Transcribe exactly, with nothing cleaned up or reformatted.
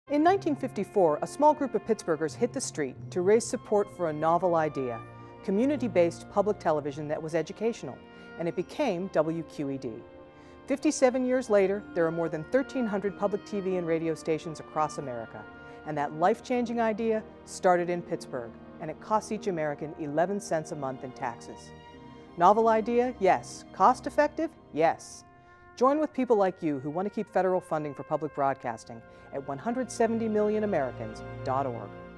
In nineteen fifty-four, a small group of Pittsburghers hit the street to raise support for a novel idea, community-based public television that was educational, and it became W Q E D. fifty-seven years later, there are more than thirteen hundred public T V and radio stations across America, and that life-changing idea started in Pittsburgh, and it costs each American eleven cents a month in taxes. Novel idea? Yes. Cost-effective? Yes. Join with people like you who want to keep federal funding for public broadcasting at one hundred seventy million americans dot org.